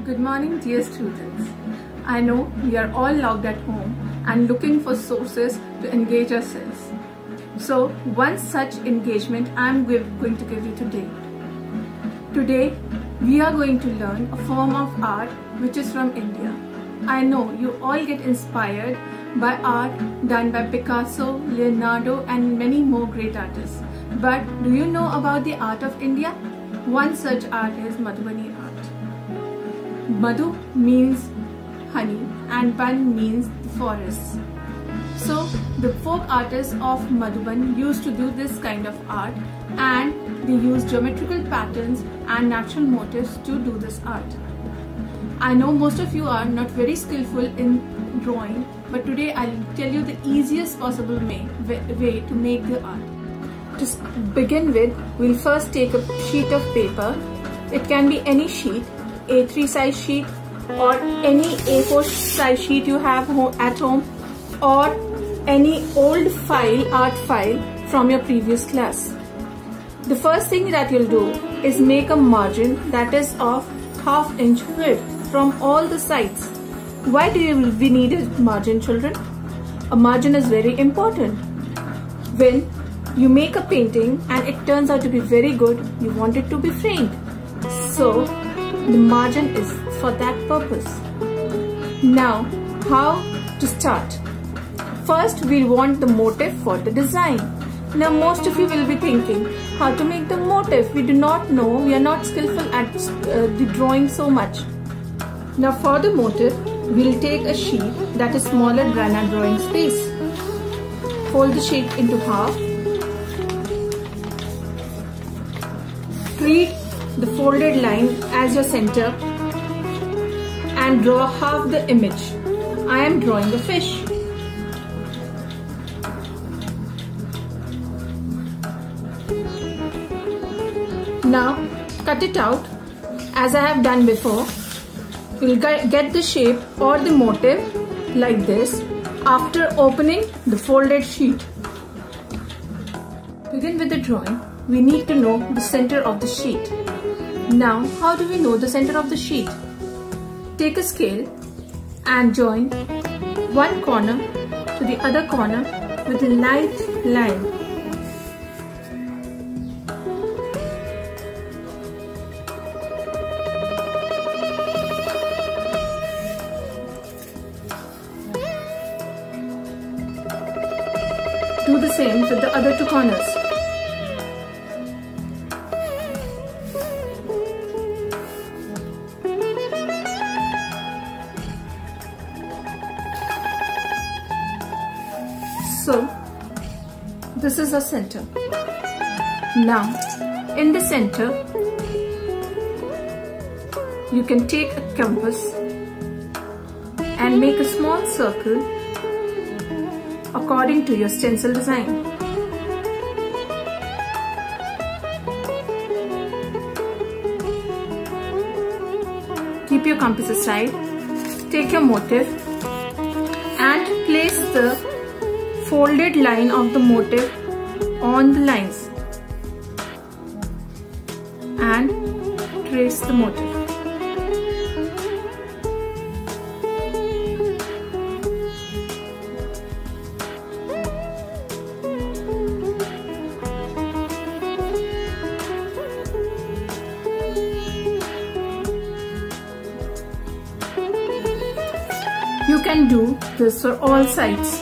Good morning, dear students. I know we are all locked at home and looking for sources to engage ourselves. So, one such engagement I am going to give you today. Today, we are going to learn a form of art which is from India. I know you all get inspired by art done by Picasso, Leonardo and many more great artists. But do you know about the art of India? One such art is Madhubani art. Madhu means honey and Ban means forest. So the folk artists of Madhuban used to do this kind of art, and they use geometrical patterns and natural motifs to do this art. I know most of you are not very skillful in drawing, but today I'll tell you the easiest possible way to make the art. To begin with, we'll first take a sheet of paper. It can be any sheet, A3 size sheet or any A4 size sheet you have at home, or any old art file from your previous class. The first thing that you'll do is make a margin that is of 1/2 inch width from all the sides. Why do we need a margin, children? A margin is very important. When you make a painting and it turns out to be very good, you want it to be framed. So the margin is for that purpose. Now, how to start? First, we want the motif for the design. Now, most of you will be thinking, how to make the motif? We do not know, we are not skillful at the drawing so much. Now, for the motif, we'll take a sheet that is smaller than our drawing space. Fold the sheet into half. Treat the folded line as your center and draw half the image. I am drawing a fish. Now cut it out as I have done before. We'll get the shape or the motif like this after opening the folded sheet. To begin with the drawing, we need to know the center of the sheet. Now, how do we know the center of the sheet? Take a scale and join one corner to the other corner with a light line. Do the same with the other two corners. So, this is our center. Now, in the center, you can take a compass and make a small circle according to your stencil design. Keep your compass aside, take your motif and place the folded line of the motif on the lines and trace the motif. You can do this for all sides.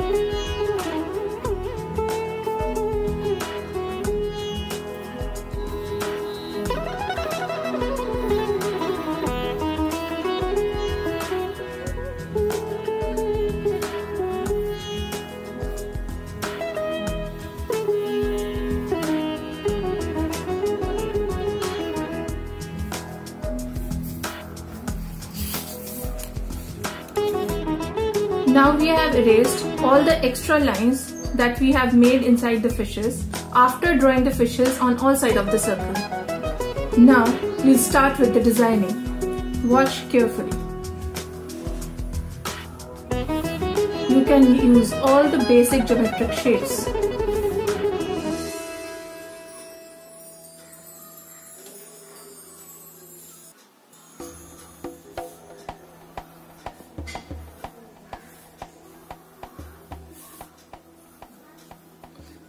Now we have erased all the extra lines that we have made inside the fishes after drawing the fishes on all sides of the circle. Now we'll start with the designing. Watch carefully. You can use all the basic geometric shapes.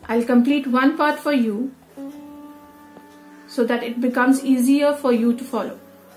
I'll complete one part for you so that it becomes easier for you to follow.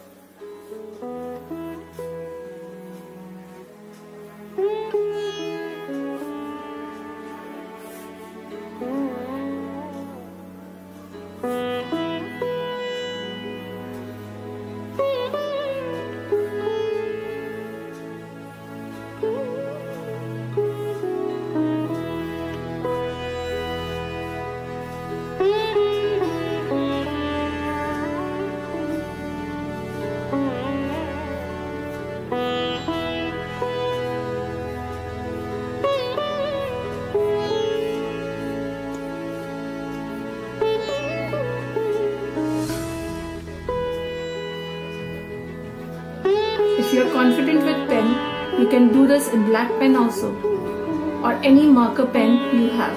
If you are confident with pen, you can do this in black pen also, or any marker pen you have.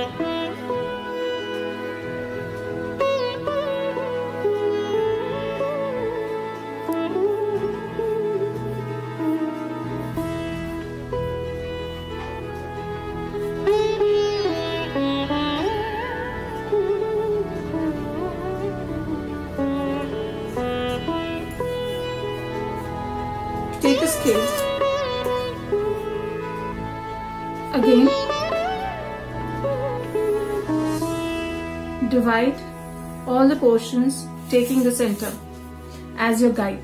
Take a scale. Again, divide all the portions, taking the center as your guide.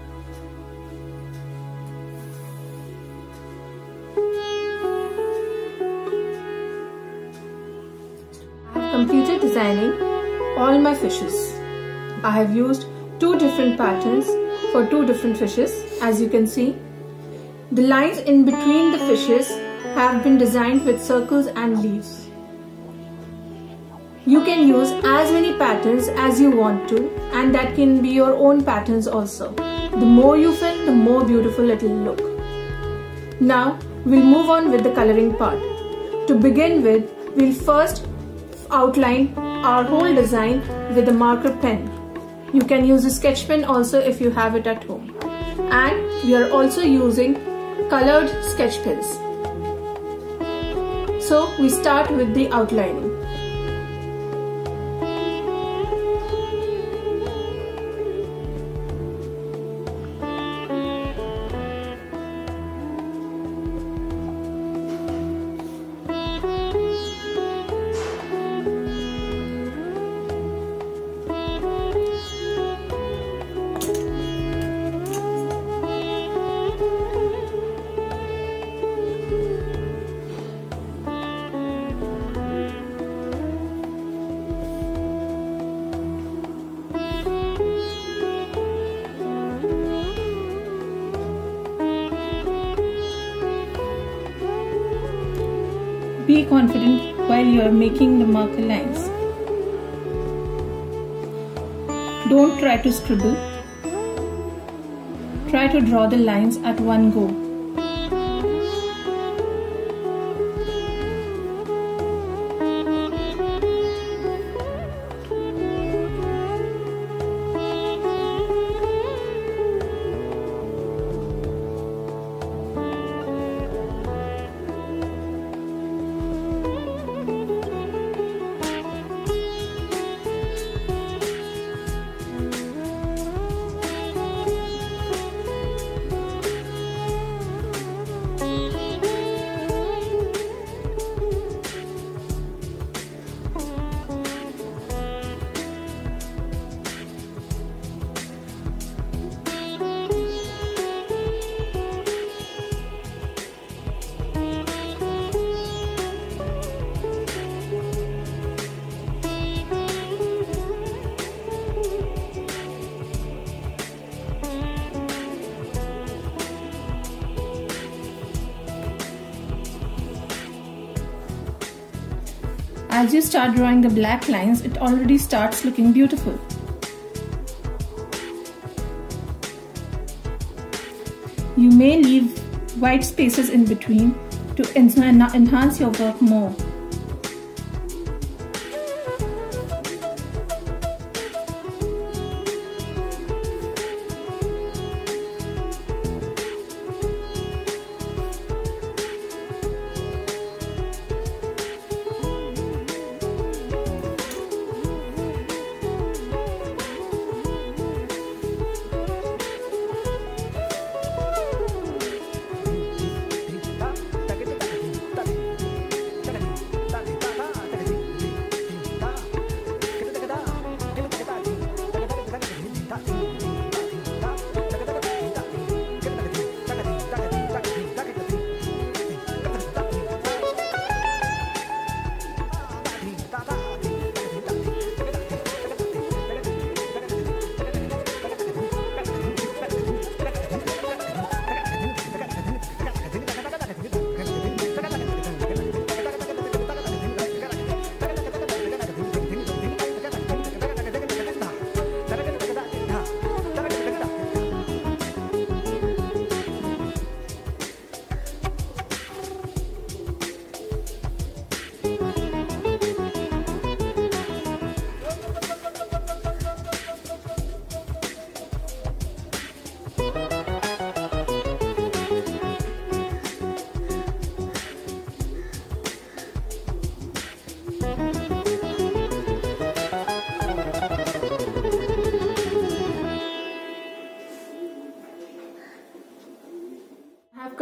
I have completed designing all my fishes. I have used 2 different patterns for 2 different fishes. As you can see, the lines in between the fishes have been designed with circles and leaves. You can use as many patterns as you want to, and that can be your own patterns also. The more you fill, the more beautiful it will look. Now we'll move on with the coloring part. To begin with, we'll first outline our whole design with a marker pen. You can use a sketch pen also if you have it at home. And we are also using colored sketch pens. So we start with the outlining. Be confident while you are making the marker lines. Don't try to scribble. Try to draw the lines at one go. As you start drawing the black lines, it already starts looking beautiful. You may leave white spaces in between to enhance your work more.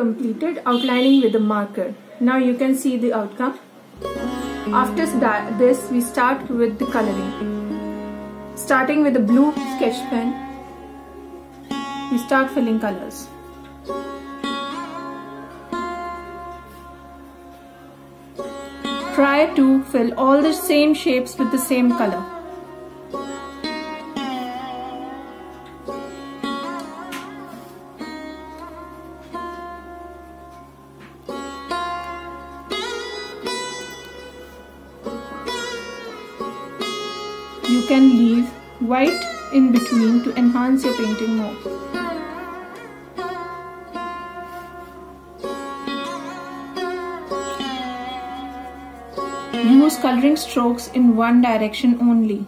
completed outlining with a marker. Now you can see the outcome. After this, we start with the coloring. Starting with a blue sketch pen, we start filling colors. Try to fill all the same shapes with the same color. You can leave white in between to enhance your painting more. Use coloring strokes in one direction only.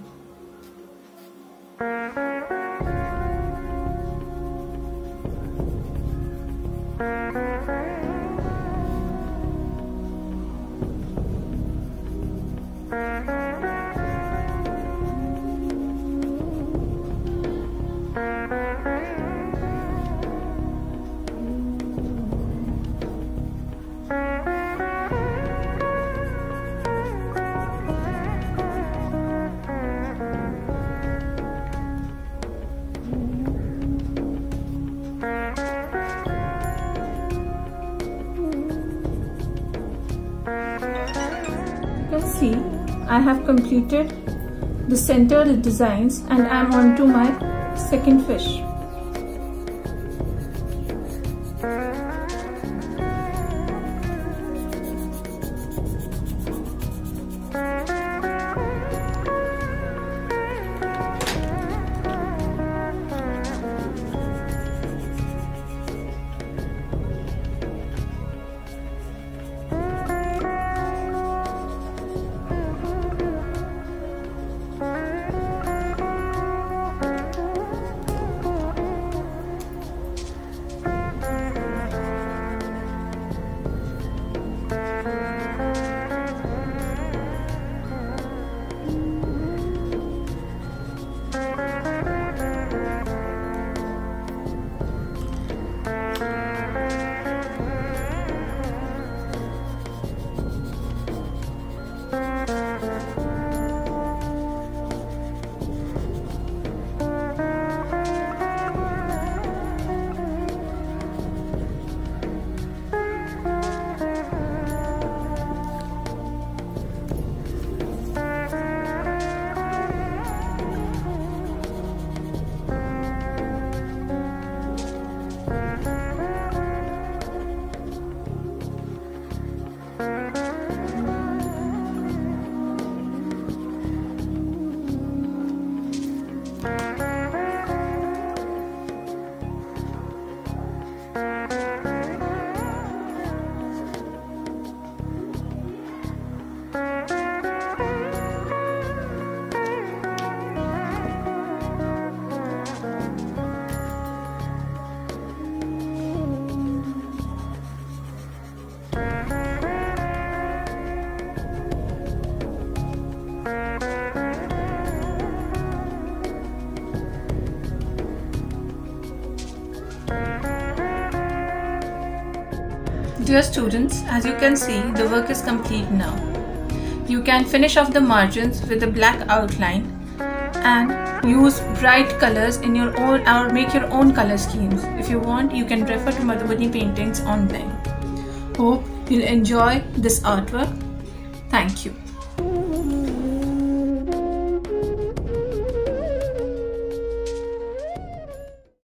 See, I have completed the center designs and I am on to my second fish. Dear students, as you can see, the work is complete now. You can finish off the margins with a black outline and use bright colors in your own or make your own color schemes. If you want, you can refer to Madhubani paintings online. Hope you'll enjoy this artwork. Thank you.